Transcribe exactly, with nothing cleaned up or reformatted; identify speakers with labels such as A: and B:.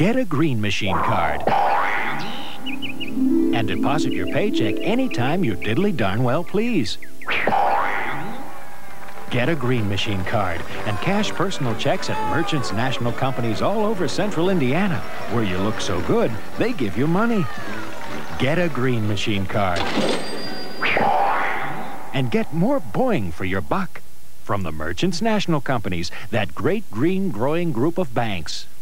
A: Get a Green Machine card. And deposit your paycheck anytime you diddly darn well please. Get a Green Machine card and cash personal checks at merchants national companies all over central Indiana, where you look so good, they give you money. Get a Green Machine card. And get more boing for your buck from the merchants national companies, that great green growing group of banks.